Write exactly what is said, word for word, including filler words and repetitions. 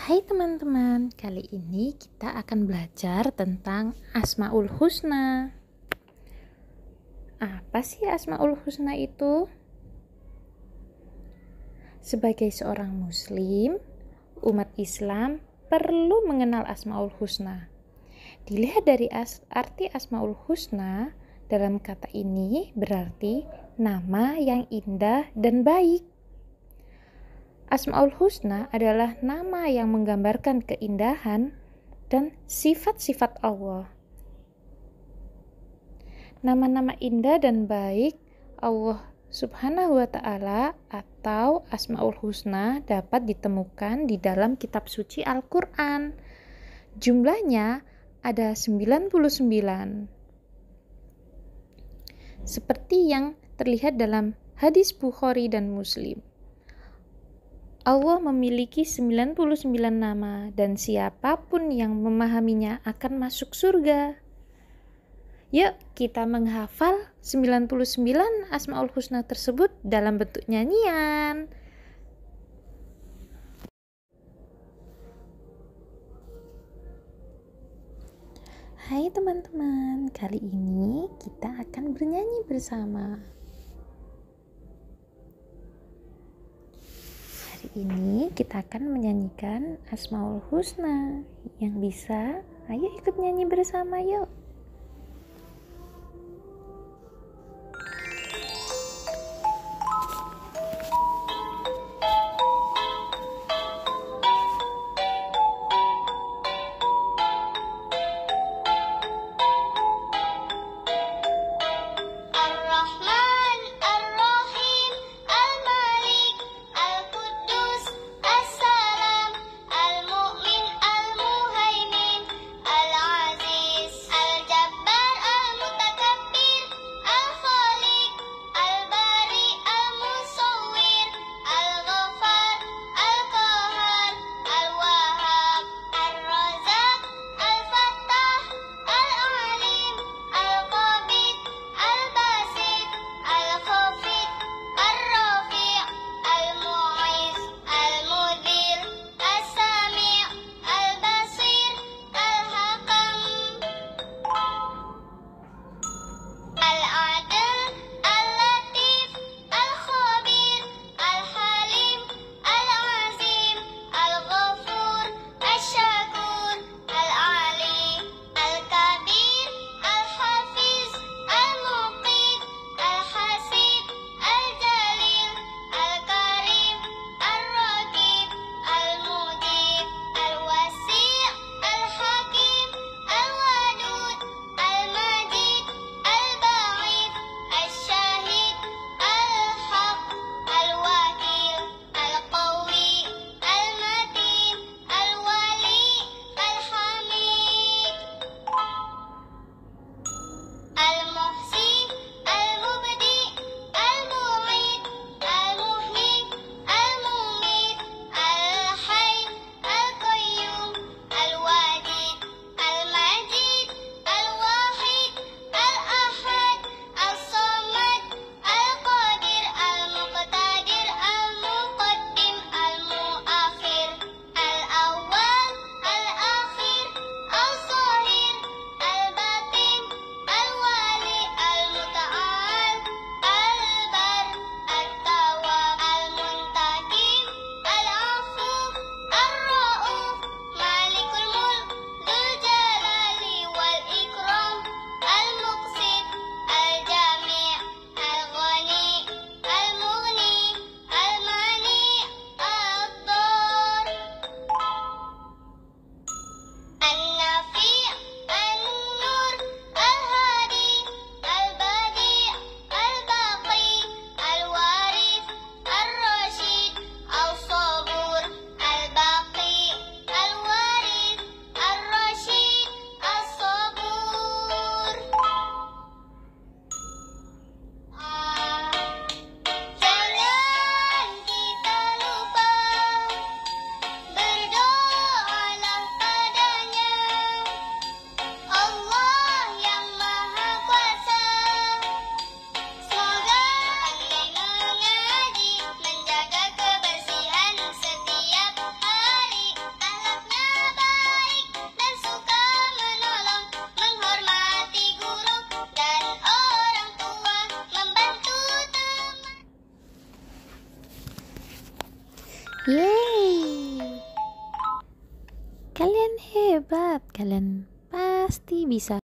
Hai teman-teman, kali ini kita akan belajar tentang Asmaul Husna. Apa sih Asmaul Husna itu? Sebagai seorang muslim, umat Islam perlu mengenal Asmaul Husna. Dilihat dari as- arti Asmaul Husna, dalam kata ini berarti nama yang indah dan baik. Asmaul Husna adalah nama yang menggambarkan keindahan dan sifat-sifat Allah. Nama-nama indah dan baik Allah Subhanahu wa Ta'ala atau Asmaul Husna dapat ditemukan di dalam kitab suci Al-Quran. Jumlahnya ada sembilan puluh sembilan. Seperti yang terlihat dalam hadis Bukhari dan Muslim. Allah memiliki sembilan puluh sembilan nama dan siapapun yang memahaminya akan masuk surga. Yuk kita menghafal sembilan puluh sembilan Asmaul Husna tersebut dalam bentuk nyanyian. Hai teman-teman, kali ini kita akan bernyanyi bersama. Hari ini kita akan menyanyikan Asmaul Husna. Yang bisa, ayo ikut nyanyi bersama yuk. Al-Mu'min, Al-Muhaimin, Al-Aziz, Al Yeay! Kalian hebat, kalian pasti bisa.